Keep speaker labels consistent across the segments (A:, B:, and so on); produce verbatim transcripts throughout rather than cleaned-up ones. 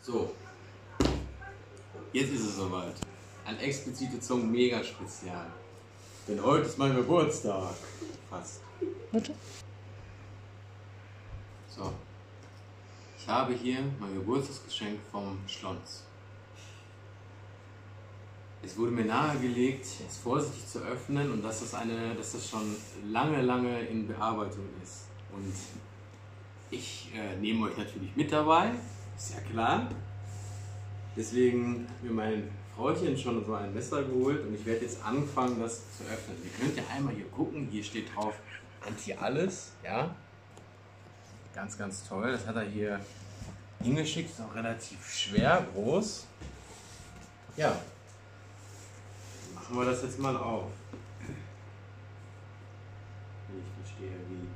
A: So, jetzt ist es soweit. Ein explizite Song mega spezial. Denn heute ist mein Geburtstag. Fast.
B: Warte.
A: So. Ich habe hier mein Geburtstagsgeschenk vom Schlons. Es wurde mir nahegelegt, es vorsichtig zu öffnen und dass das, eine, dass das schon lange, lange in Bearbeitung ist. Und ich äh, nehme euch natürlich mit dabei, ist ja klar. Deswegen hat mir mein Frauchen schon so ein Messer geholt und ich werde jetzt anfangen, das zu öffnen. Ihr könnt ja einmal hier gucken, hier steht drauf Anti-Alles, ja. Ganz, ganz toll. Das hat er hier hingeschickt, ist auch relativ schwer, groß. Ja. Machen wir das jetzt mal auf. Wenn ich verstehe, wie.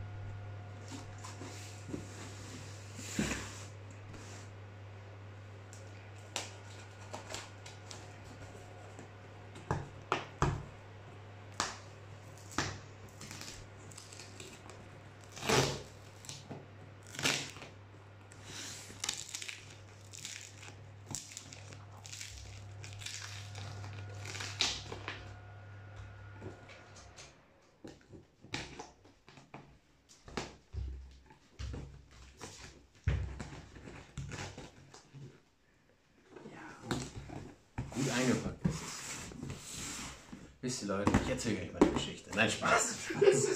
A: Gut eingepackt ist es. Wisst ihr Leute, ich erzähle euch meine Geschichte. Nein, Spaß. Spaß.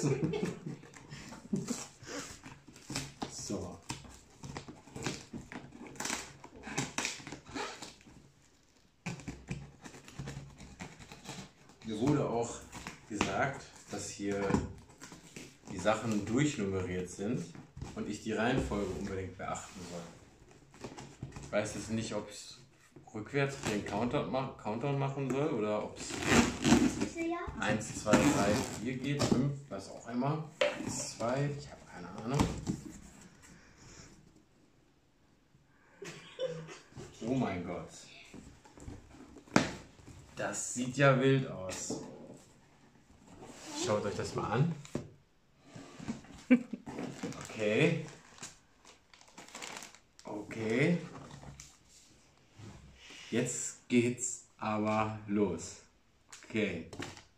A: So. Mir wurde auch gesagt, dass hier die Sachen durchnummeriert sind und ich die Reihenfolge unbedingt beachten soll. Ich weiß jetzt nicht, ob ich rückwärts den Countdown, Countdown machen soll oder ob es eins, zwei, drei, vier geht, fünf, was auch immer. eins, zwei, ich habe keine Ahnung. Oh mein Gott. Das sieht ja wild aus. Schaut euch das mal an. Okay. Okay. Jetzt geht's aber los. Okay.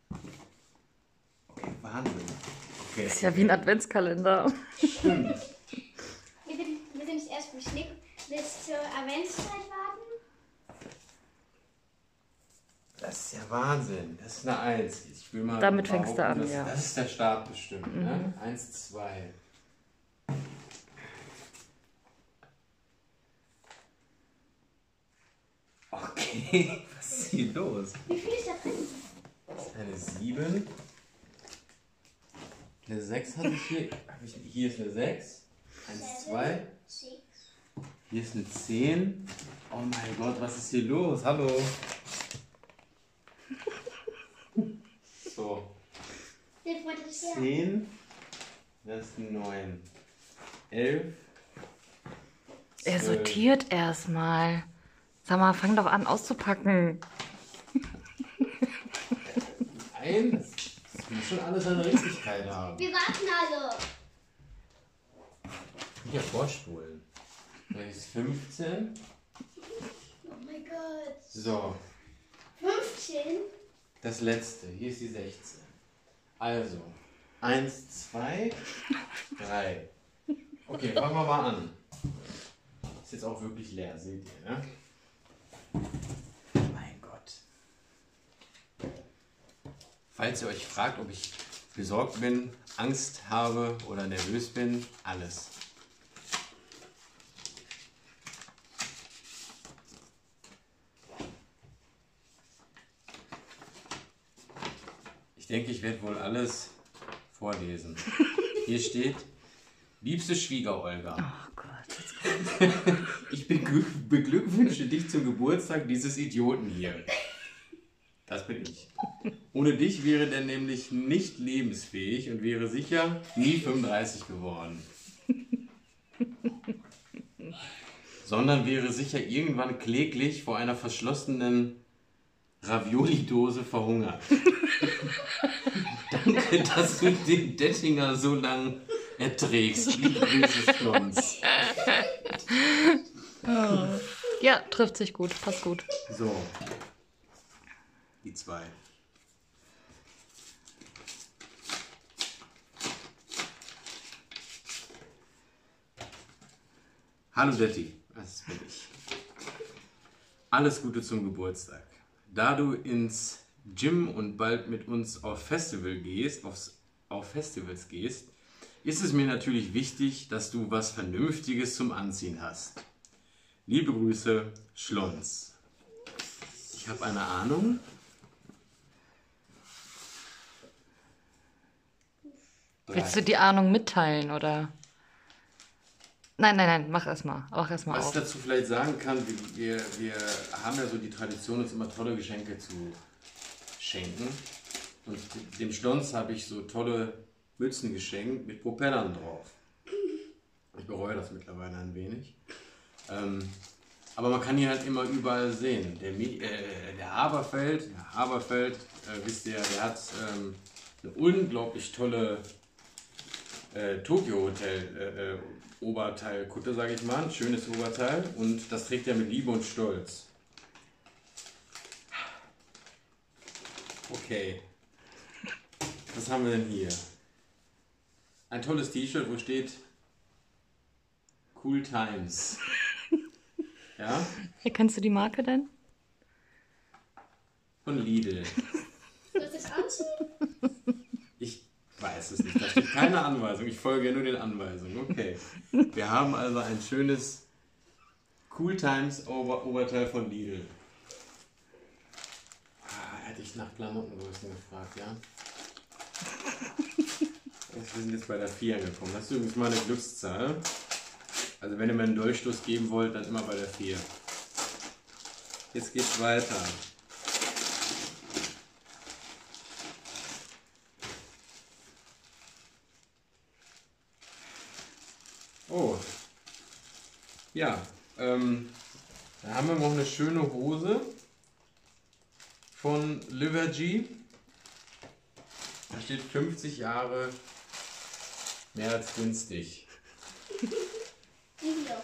A: Okay, Wahnsinn. Okay.
B: Das ist ja wie ein Adventskalender.
A: Stimmt.
C: Wir sind, wir sind erst beschnitt. Willst du zur Adventszeit warten?
A: Das ist ja Wahnsinn. Das ist eine Eins. Ich will mal
B: Damit fängst du an,
A: das,
B: ja.
A: Das ist der Start bestimmt.
B: Mhm.
A: Ne? Eins, zwei. Okay, was ist hier los?
C: Wie viel ist da drin?
A: Das ist eine sieben. Eine sechs hatte ich hier. Hab ich, hier ist eine sechs. eins, zwei.
C: Six.
A: Hier ist eine zehn. Oh mein Gott, was ist hier los? Hallo. So.
C: Den wollte ich ja.
A: zehn. Das ist eine neun. elf.
B: Er sortiert erstmal. Sag mal, fang doch an auszupacken.
A: Nein, das, das muss schon alles seine Richtigkeit haben.
C: Wir warten also.
A: Hier vorspulen. Das ist fünfzehn.
C: Oh mein Gott.
A: So,
C: fünfzehn.
A: das letzte. Hier ist die sechzehn. Also, eins, zwei, drei. Okay, fangen wir mal an. Ist jetzt auch wirklich leer, seht ihr, ne? Mein Gott. Falls ihr euch fragt, ob ich besorgt bin, Angst habe oder nervös bin, alles. Ich denke, ich werde wohl alles vorlesen. Hier steht, liebste Schwieger-Olga.
B: Oh Gott, jetzt kommt's.
A: Ich beglück beglückwünsche dich zum Geburtstag dieses Idioten hier. Das bin ich. Ohne dich wäre der nämlich nicht lebensfähig und wäre sicher nie fünfunddreißig geworden. Sondern wäre sicher irgendwann kläglich vor einer verschlossenen Ravioli-Dose verhungert. Danke, dass du den Dettinger so lang erträgst. Liebe Grüße, Schlons.
B: Ja, Ja, trifft sich gut, passt gut.
A: So. Die zwei. Hallo Detti, das bin ich. Alles Gute zum Geburtstag. Da du ins Gym und bald mit uns auf Festival gehst, aufs, auf Festivals gehst, ist es mir natürlich wichtig, dass du was Vernünftiges zum Anziehen hast. Liebe Grüße, Schlons. Ich habe eine Ahnung.
B: Willst du die Ahnung mitteilen, oder? Nein, nein, nein, mach erstmal. Mach erst mal
A: Was
B: auf.
A: ich dazu vielleicht sagen kann, wir, wir haben ja so die Tradition, uns immer tolle Geschenke zu schenken. Und dem Schlons habe ich so tolle Mützen geschenkt mit Propellern drauf. Ich bereue das mittlerweile ein wenig. Ähm, aber man kann ihn halt immer überall sehen. Der, äh, der Haberfeld, der Haberfeld äh, wisst ihr, der hat ähm, eine unglaublich tolle äh, Tokyo Hotel äh, äh, Oberteilkutte, sage ich mal. Ein schönes Oberteil. Und das trägt er mit Liebe und Stolz. Okay. Was haben wir denn hier? Ein tolles T-Shirt, wo steht Cool Times. Ja?
B: Kennst du die Marke denn?
A: Von Lidl.
C: Soll ich das anziehen?
A: Ich weiß es nicht. Da steht keine Anweisung. Ich folge ja nur den Anweisungen. Okay. Wir haben also ein schönes Cool Times Ober Oberteil von Lidl. Ah, hätte ich nach Klamottengrößen gefragt, ja? Wir sind jetzt bei der vier angekommen. Das ist übrigens mal eine Glückszahl. Also wenn ihr mir einen Durchstoß geben wollt, dann immer bei der vier. Jetzt geht's weiter. Oh. Ja, ähm, da haben wir noch eine schöne Hose von Livergy. Da steht fünfzig Jahre mehr als günstig.
C: Video.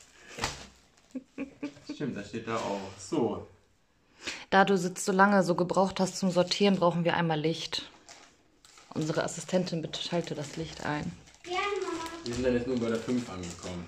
A: Stimmt, das steht da auch. So,
B: Da du sitzt so lange so gebraucht hast zum Sortieren, brauchen wir einmal Licht. Unsere Assistentin bitte schalte das Licht ein.
C: Gerne, Mama.
A: wir sind dann jetzt nur bei der fünf angekommen.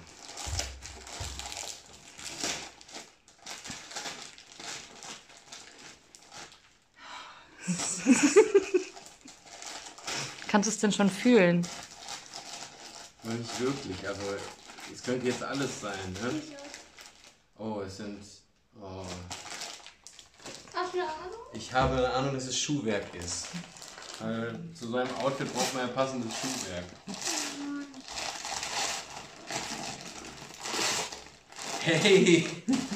B: Kannst du es denn schon fühlen?
A: Aber nicht wirklich, also es könnte jetzt alles sein, ne? Oh, es sind... Oh.
C: Hast du eine Ahnung?
A: Ich habe eine Ahnung, dass es Schuhwerk ist. Weil zu so einem Outfit braucht man ja passendes Schuhwerk. Hey!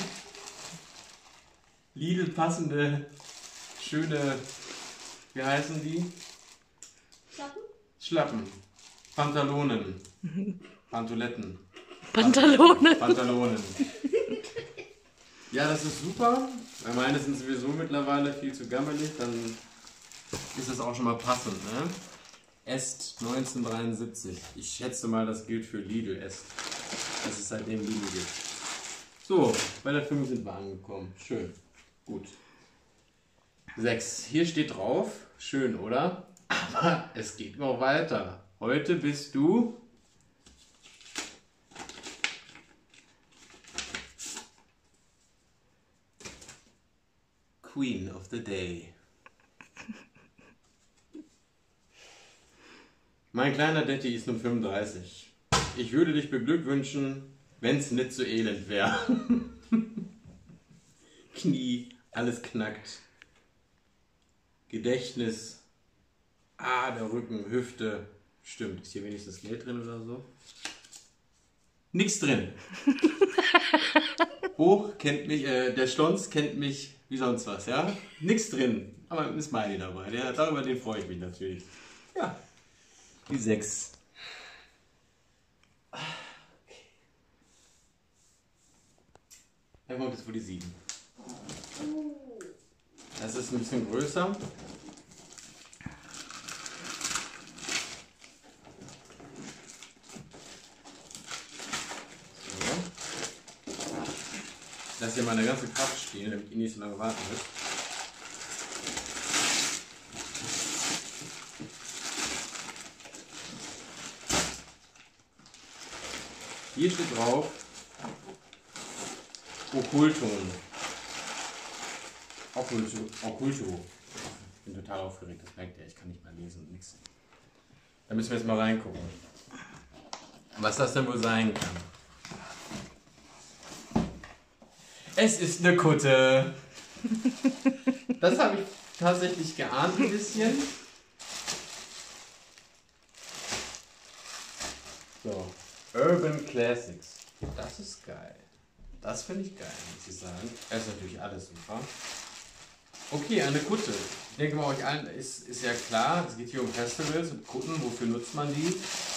A: Lidl passende, schöne, wie heißen die?
C: Schlappen?
A: Schlappen. Pantalonen. Pantoletten.
B: Pantalonen.
A: Pantalonen. Ja, das ist super. Weil meine sind sowieso mittlerweile viel zu gammelig. Dann ist das auch schon mal passend, ne? Est neunzehnhundertdreiundsiebzig. Ich schätze mal, das gilt für Lidl Est. Dass es seitdem Lidl gibt. So, bei der fünf sind wir angekommen. Schön. Gut. sechs. Hier steht drauf. Schön, oder? Aber es geht noch weiter. Heute bist du... Queen of the Day. Mein kleiner Detti ist nun fünfunddreißig. Ich würde dich beglückwünschen, wenn's nicht so elend wäre. Knie, alles knackt. Gedächtnis. Ah, der Rücken, Hüfte. Stimmt, ist hier wenigstens Geld drin oder so? Nix drin. Hoch kennt mich, äh, der Schlons kennt mich wie sonst was, ja? Nix drin. Aber ein Smiley dabei. Der, darüber den freue ich mich natürlich. Ja. Die sechs. Okay. Dann kommt jetzt wohl die sieben. Das ist ein bisschen größer. So. lasse hier meine ganze Kraft spielen, damit ihr nicht so lange warten müsst. Hier steht drauf Okkultum. Okkultum. Okkultum. Ich bin total aufgeregt, das merkt ihr, ich kann nicht mal lesen und nichts. Da müssen wir jetzt mal reingucken, was das denn wohl sein kann. Es ist eine Kutte. Das habe ich tatsächlich geahnt ein bisschen. So, Urban Classics. Das ist geil. Das finde ich geil, muss ich sagen. Das ist natürlich alles super. Okay, eine Kutte. Ich denke mal, euch allen ist, ist ja klar, es geht hier um Festivals und Kutten. Wofür nutzt man die?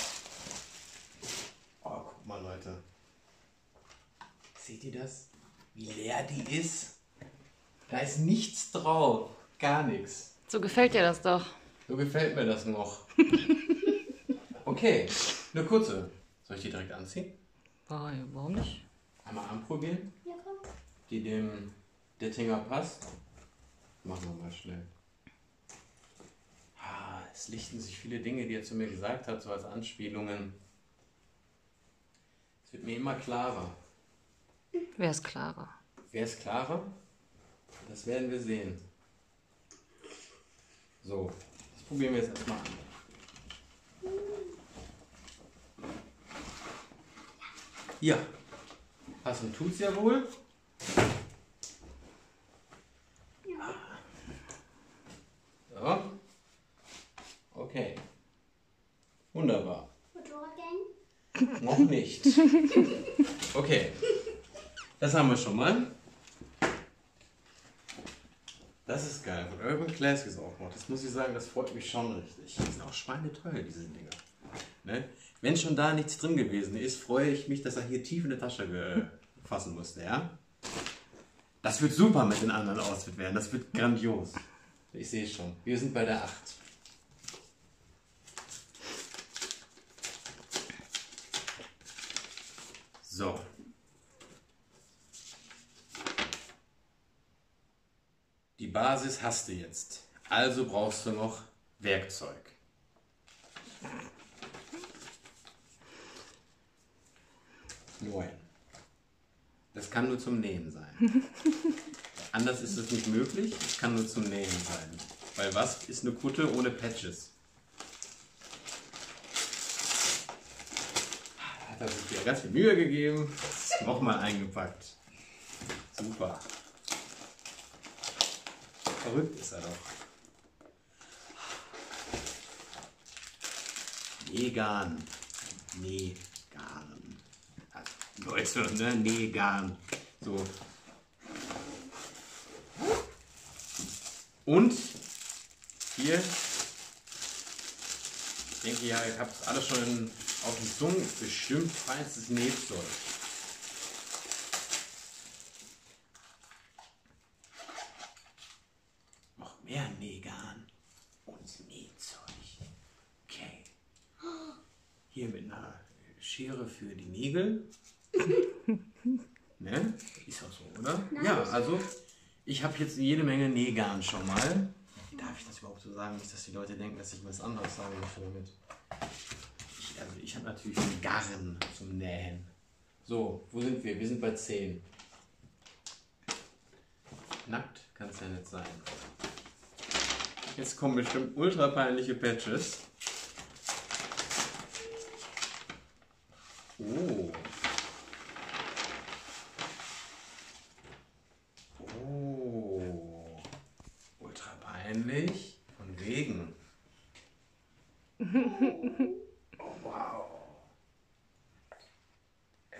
A: Oh, guck mal, Leute. Seht ihr das? Wie leer die ist? Da ist nichts drauf. Gar nichts.
B: So gefällt dir das doch.
A: So gefällt mir das noch. Okay, eine Kutte. Soll ich die direkt anziehen?
B: Warum nicht?
A: Einmal anprobieren,
C: Ja, komm.
A: die dem Dettinger passt. Machen wir mal schnell. Ah, es lichten sich viele Dinge, die er zu mir gesagt hat, so als Anspielungen. Es wird mir immer klarer.
B: Wer ist klarer?
A: Wer ist klarer? Das werden wir sehen. So, das probieren wir jetzt erstmal an. Ja, passen tut's ja wohl. So. Okay. Wunderbar.
C: Motorradgang?
A: Noch nicht. Okay. Das haben wir schon mal. Das ist geil. Von Urban Classics auch noch. Das muss ich sagen, das freut mich schon richtig. Die sind auch schweineteuer, diese Dinger. Ne? Wenn schon da nichts drin gewesen ist, freue ich mich, dass er hier tief in der Tasche fassen musste. Ja? Das wird super mit den anderen Outfit werden. Das wird grandios. Ich sehe schon. Wir sind bei der acht. So. Die Basis hast du jetzt. Also brauchst du noch Werkzeug. Neun. Das kann nur zum Nähen sein. Anders ist es nicht möglich. Es kann nur zum Nähen sein. Weil was ist eine Kutte ohne Patches? Hat er sich wieder ganz viel Mühe gegeben. Nochmal eingepackt. Super. Verrückt ist er doch. Nähgarn. Nähgarn. Also, Leute, ne? Nähgarn. So. Und hier, ich denke ja, ihr habt es alle schon auf den Zungen, bestimmt feinstes Nähzeug. Noch mehr Nähgarn und Nähzeug. Okay. Hier mit einer Schere für die Nägel. Ne? Ist auch so, oder?
C: Nein,
A: ja, also ich habe jetzt jede Menge Nähgarn schon mal. Darf ich das überhaupt so sagen? Nicht, dass die Leute denken, dass ich was anderes sagen möchte damit. Ich, also ich habe natürlich Garn zum Nähen. So, wo sind wir? Wir sind bei zehn. Nackt kann es ja nicht sein. Jetzt kommen bestimmt ultra peinliche Patches. Oh. Oh. Ultra peinlich. Von wegen. Oh, wow. Äh.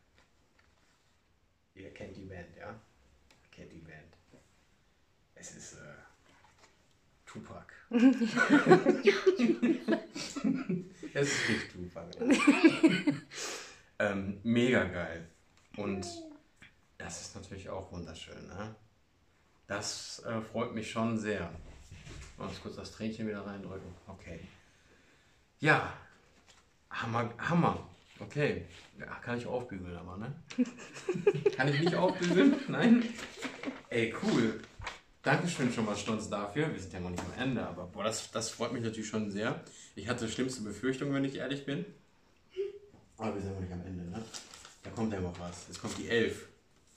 A: Ihr kennt die Band, ja? Ihr kennt die Band. Es ist äh, Tupac. Es ist nicht Tupac. ähm, mega geil. Und das ist natürlich auch wunderschön. Ne? Das äh, freut mich schon sehr. Mal kurz das Tränchen wieder reindrücken. Okay. Ja, Hammer, Hammer. Okay. Ja, kann ich aufbügeln aber, ne? Kann ich nicht aufbügeln? Nein? Ey, cool. Dankeschön schon mal, Stonz, dafür. Wir sind ja noch nicht am Ende, aber boah, das, das freut mich natürlich schon sehr. Ich hatte schlimmste Befürchtungen, wenn ich ehrlich bin. Aber wir sind noch nicht am Ende, ne? Da kommt ja noch was. Jetzt kommt die elf.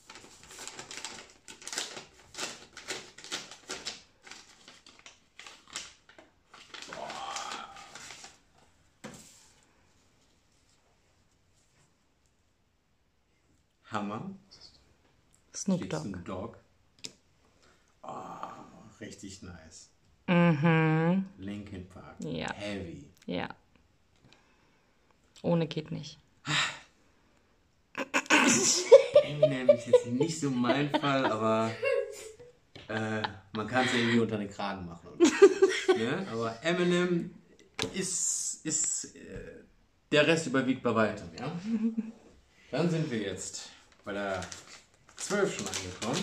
A: Hammer.
B: Snoop
A: Steht
B: Dogg.
A: Snoop Dogg. Oh, richtig nice.
B: Mhm.
A: Linkin Park.
B: Ja.
A: Heavy.
B: Ja. Ohne geht nicht.
A: Eminem ist jetzt nicht so mein Fall, aber äh, man kann es ja irgendwie unter den Kragen machen. Ja? Aber Eminem ist, ist äh, der Rest überwiegt bei weitem. Ja? Dann sind wir jetzt bei der zwölf schon angekommen.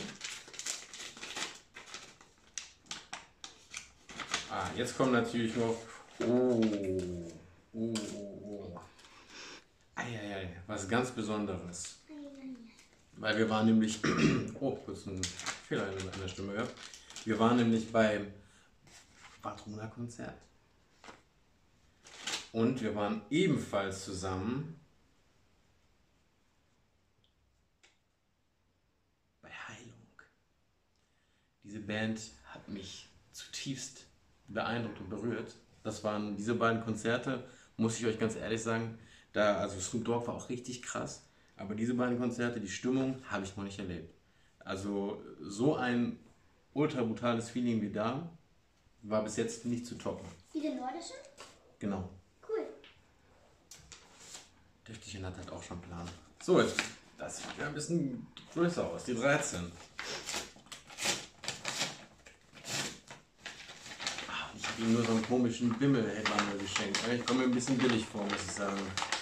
A: Ah, jetzt kommt natürlich noch. Oh, oh, oh, oh. Eieiei, was ganz Besonderes. Weil wir waren nämlich. Oh, kurz ein Fehler in der Stimme gehabt. Wir waren nämlich beim Patrona-Konzert. Und wir waren ebenfalls zusammen bei Heilung. Diese Band hat mich zutiefst beeindruckt und berührt. Das waren diese beiden Konzerte, muss ich euch ganz ehrlich sagen. Da, also Snoop Dogg war auch richtig krass, aber diese beiden Konzerte, die Stimmung, habe ich noch nicht erlebt. Also so ein ultra brutales Feeling wie da, war bis jetzt nicht zu toppen.
C: Wie der nordische?
A: Genau.
C: Cool.
A: Deftige Nat hat auch schon einen Plan. So, jetzt, das sieht ja ein bisschen größer aus, die dreizehn. Ich habe ihm nur so einen komischen Bimmel-Headbandel geschenkt. Ich komme mir ein bisschen billig vor, muss ich sagen.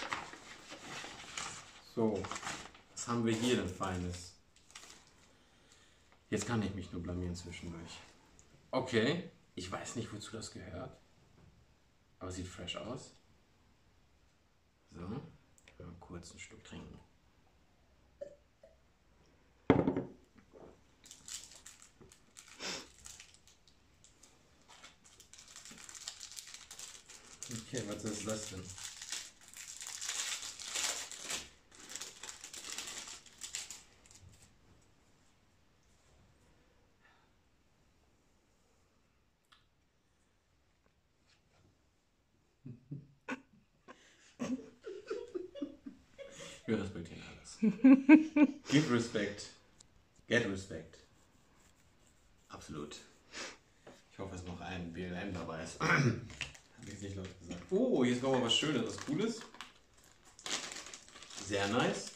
A: So, was haben wir hier denn Feines? Jetzt kann ich mich nur blamieren zwischendurch. Okay, ich weiß nicht, wozu das gehört. Aber sieht fresh aus. So, ich will mal kurz ein Stück trinken. Okay, was ist das denn? Wir respektieren alles. Give respect. Get respect. Absolut. Ich hoffe, es noch ein B L M dabei ist. Habe ich nicht laut gesagt. Oh, hier ist noch mal was Schönes, was Cooles. Sehr nice.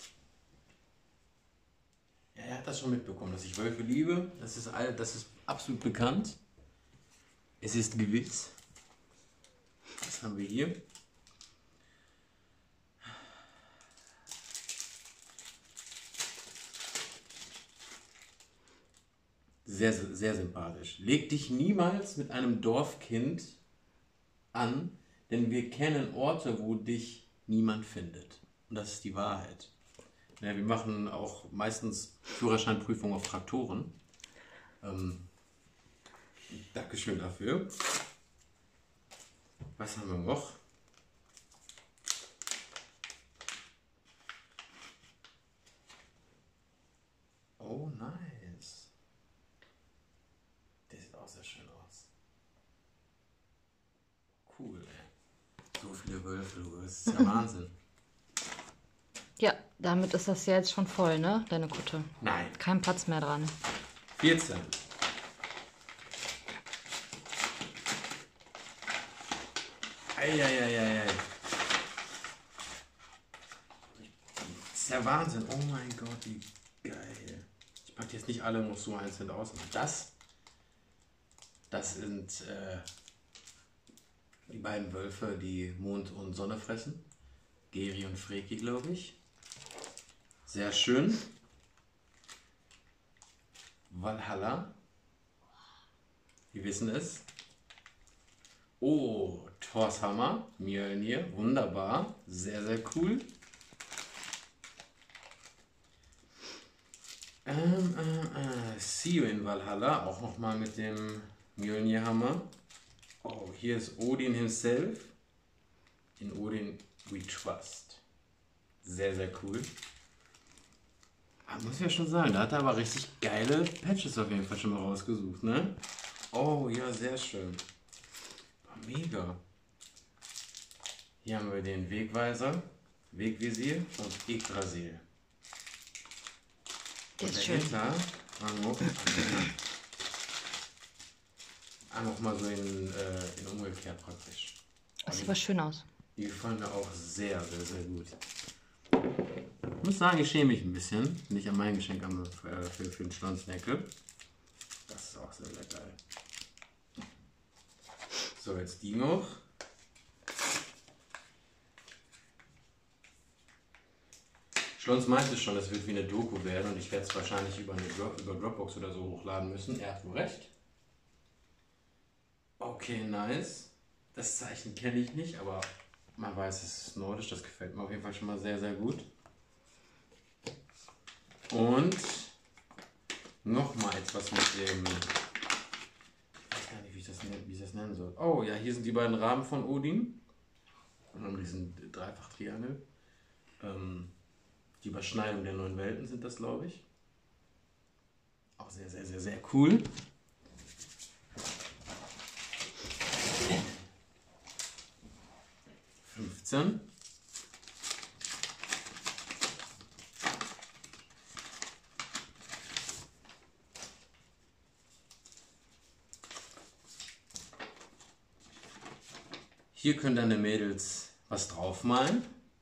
A: Ja, er hat das schon mitbekommen, dass ich Wölfe liebe. Das ist, all, das ist absolut bekannt. Es ist gewiss. Was haben wir hier? Sehr, sehr sympathisch. Leg dich niemals mit einem Dorfkind an, denn wir kennen Orte, wo dich niemand findet. Und das ist die Wahrheit. Ja, wir machen auch meistens Führerscheinprüfungen auf Traktoren. Ähm, Dankeschön dafür. Was haben wir noch? Oh, nice. Der sieht auch sehr schön aus. Cool, ey. So viele Wölfe, das ist ja Wahnsinn.
B: Ja, damit ist das ja jetzt schon voll, ne? Deine Kutte.
A: Nein.
B: Kein Platz mehr dran.
A: vierzehn. Eieieiei. Das ist ja Wahnsinn. Oh mein Gott, wie geil. Ich packe jetzt nicht alle noch so einzeln aus. Aber das, das sind äh, die beiden Wölfe, die Mond und Sonne fressen. Geri und Freki, glaube ich. Sehr schön. Valhalla. Wir wissen es. Oh, Thors Hammer. Mjölnir. Wunderbar. Sehr, sehr cool. Ähm, äh, äh, See You in Valhalla, auch nochmal mit dem Mjolnir-Hammer. Oh, hier ist Odin himself. In Odin We Trust. Sehr, sehr cool. Aber muss ich ja schon sagen, da hat er aber richtig geile Patches auf jeden Fall schon mal rausgesucht, ne? Oh, ja, sehr schön. Oh, mega. Hier haben wir den Wegweiser, Wegvisier und Yggdrasil.
B: Der
A: Und
B: ist schön.
A: dahinter haben wir einfach mal so in, äh, in umgekehrt praktisch.
B: Das sieht aber schön aus.
A: Die gefallen mir auch sehr, sehr, sehr gut. Ich muss sagen, ich schäme mich ein bisschen. Nicht an mein Geschenk am, äh, für, für den Schlonsnäckel. Das ist auch sehr, sehr geil. So, jetzt die noch. Schlons meinte schon, es wird wie eine Doku werden und ich werde es wahrscheinlich über, eine Drop, über Dropbox oder so hochladen müssen. Er hat wohl recht. Okay, nice. Das Zeichen kenne ich nicht, aber man weiß, es ist nordisch. Das gefällt mir auf jeden Fall schon mal sehr, sehr gut. Und nochmal etwas mit dem... Ich weiß gar nicht, wie ich, das, wie ich das nennen soll. Oh ja, hier sind die beiden Rahmen von Odin. Und dann diesen Dreifach-Triangel. Ähm, die Überschneidung der neuen Welten sind das, glaube ich. Auch sehr, sehr, sehr, sehr cool. fünfzehn. Hier können deine Mädels was draufmalen.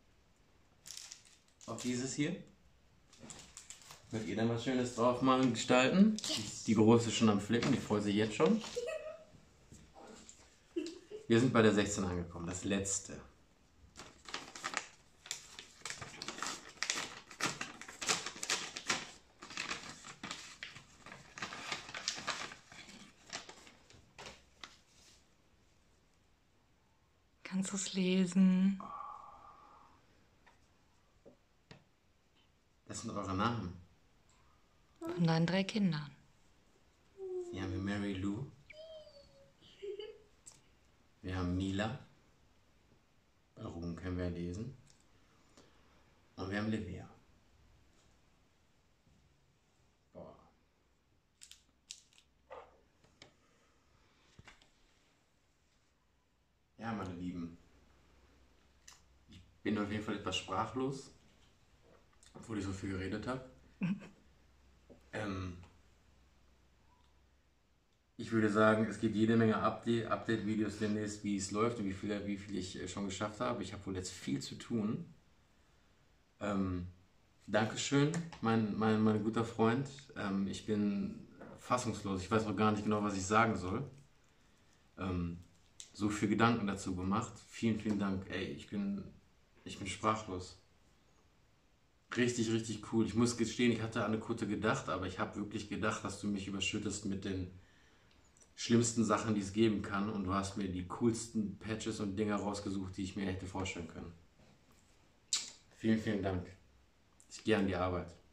A: Auf dieses hier. Könnt ihr dann was Schönes draufmalen, gestalten. Die Große ist schon am Flicken, die freut sich jetzt schon. Wir sind bei der sechzehn angekommen, das letzte.
B: Kannst du es lesen?
A: Das sind eure Namen.
B: Von deinen drei Kindern.
A: Hier haben wir Mary Lou. Wir haben Mila. Bei Ruhm können wir lesen. Und wir haben Livia. Boah. Ja, meine Lieben. Ich bin auf jeden Fall etwas sprachlos, obwohl ich so viel geredet habe. ähm, ich würde sagen, es gibt jede Menge Update- Update-Videos demnächst, wie es läuft und wie viel, wie viel ich schon geschafft habe. Ich habe wohl jetzt viel zu tun. Ähm, Dankeschön, mein, mein, mein guter Freund. Ähm, ich bin fassungslos. Ich weiß noch gar nicht genau, was ich sagen soll. Ähm, so viel Gedanken dazu gemacht. Vielen, vielen Dank. Ey, ich bin, ich bin sprachlos. Richtig, richtig cool. Ich muss gestehen, ich hatte an eine Kutte gedacht, aber ich habe wirklich gedacht, dass du mich überschüttest mit den schlimmsten Sachen, die es geben kann. Und du hast mir die coolsten Patches und Dinger rausgesucht, die ich mir hätte vorstellen können. Vielen, vielen Dank. Ich gehe an die Arbeit.